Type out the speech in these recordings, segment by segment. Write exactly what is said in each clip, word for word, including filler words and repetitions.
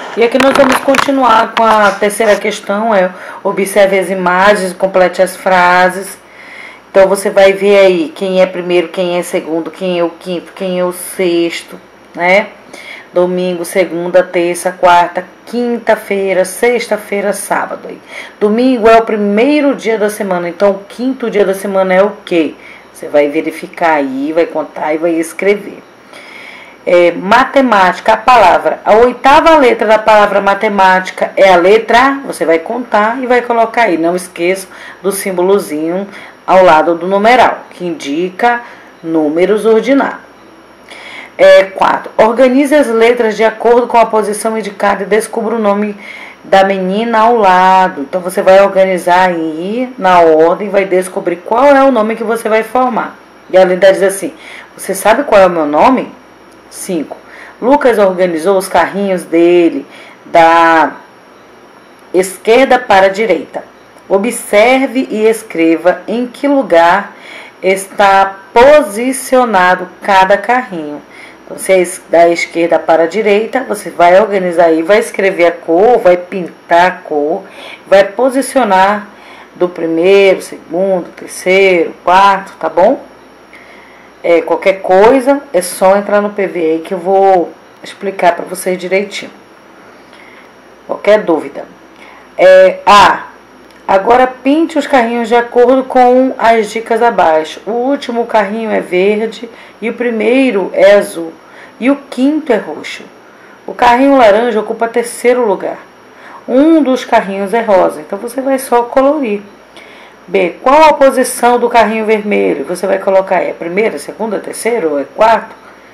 E aqui nós vamos continuar com a terceira questão, é observe as imagens, complete as frases. Então você vai ver aí quem é primeiro, quem é segundo, quem é o quinto, quem é o sexto, né? Domingo, segunda, terça, quarta, quinta-feira, sexta-feira, sábado. Aí. Domingo é o primeiro dia da semana, então o quinto dia da semana é o quê? Você vai verificar aí, vai contar e vai escrever. É, matemática, a palavra, a oitava letra da palavra matemática é a letra A, você vai contar e vai colocar aí, não esqueça do símbolozinho ao lado do numeral, que indica números ordinários. É, quatro. Organize as letras de acordo com a posição indicada e descubra o nome da menina ao lado. Então você vai organizar aí na ordem e vai descobrir qual é o nome que você vai formar. E a Linda diz assim, você sabe qual é o meu nome? cinco. Lucas organizou os carrinhos dele da esquerda para a direita. Observe e escreva em que lugar está posicionado cada carrinho. Então, se é da esquerda para a direita, você vai organizar aí, vai escrever a cor, vai pintar a cor, vai posicionar do primeiro, segundo, terceiro, quarto, tá bom? É, qualquer coisa, é só entrar no P V aí que eu vou explicar para vocês direitinho. Qualquer dúvida. É, A. Agora pinte os carrinhos de acordo com as dicas abaixo. O último carrinho é verde e o primeiro é azul. E o quinto é roxo. O carrinho laranja ocupa terceiro lugar. Um dos carrinhos é rosa, então você vai só colorir. B. Qual a posição do carrinho vermelho? Você vai colocar é primeira, segunda, terceira ou é quarto?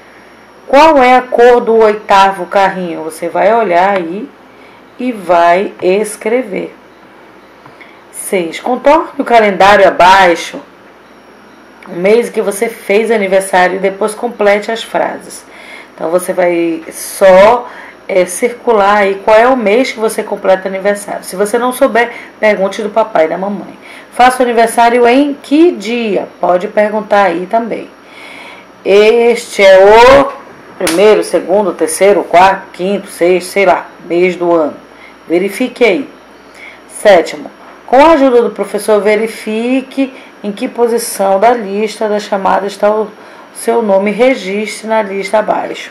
Qual é a cor do oitavo carrinho? Você vai olhar aí e vai escrever. seis. Contorne o calendário abaixo o mês que você fez aniversário e depois complete as frases. Então você vai só é, circular aí qual é o mês que você completa aniversário. Se você não souber, pergunte do papai e da mamãe. Faço aniversário em que dia? Pode perguntar aí também. Este é o primeiro, segundo, terceiro, quarto, quinto, sexto, sei lá, mês do ano. Verifique aí. Sétimo. Com a ajuda do professor, verifique em que posição da lista da chamada está o seu nome, registre na lista abaixo.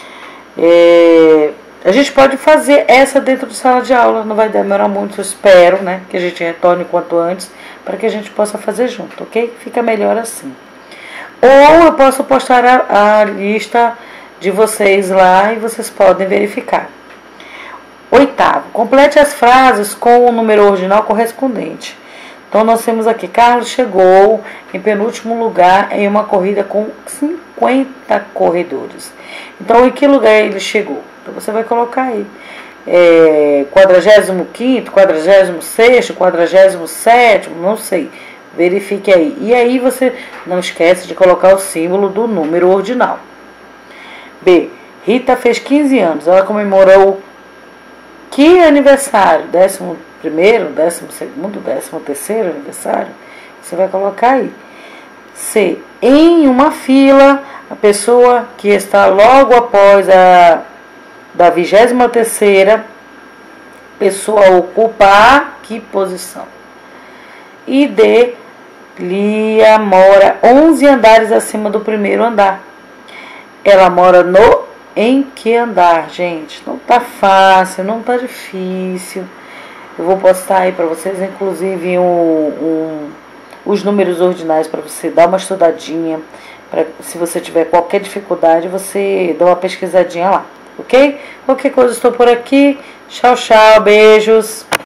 É, a gente pode fazer essa dentro de sala de aula, não vai demorar muito, eu espero, né, que a gente retorne quanto antes, para que a gente possa fazer junto, ok? Fica melhor assim. Ou eu posso postar a, a lista de vocês lá e vocês podem verificar. Oitavo, complete as frases com o número ordinal correspondente. Então, nós temos aqui, Carlos chegou em penúltimo lugar em uma corrida com cinquenta corredores. Então, em que lugar ele chegou? Então, você vai colocar aí. É, quadragésimo quinto, quadragésimo sexto, quadragésimo sétimo, não sei. Verifique aí. E aí, você não esquece de colocar o símbolo do número ordinal. B. Rita fez quinze anos. Ela comemorou que aniversário? Décimo primeiro, décimo segundo, décimo terceiro aniversário? Você vai colocar aí. C. Em uma fila, a pessoa que está logo após a da vigésima terceira pessoa ocupa que posição? E D. Lia mora onze andares acima do primeiro andar. Ela mora no em que andar, gente? Não tá fácil, não tá difícil. Eu vou postar aí para vocês, inclusive, um, um, os números ordinais para você dar uma estudadinha. Pra, se você tiver qualquer dificuldade, você dá uma pesquisadinha lá, ok? Qualquer coisa, estou por aqui. Tchau, tchau, beijos.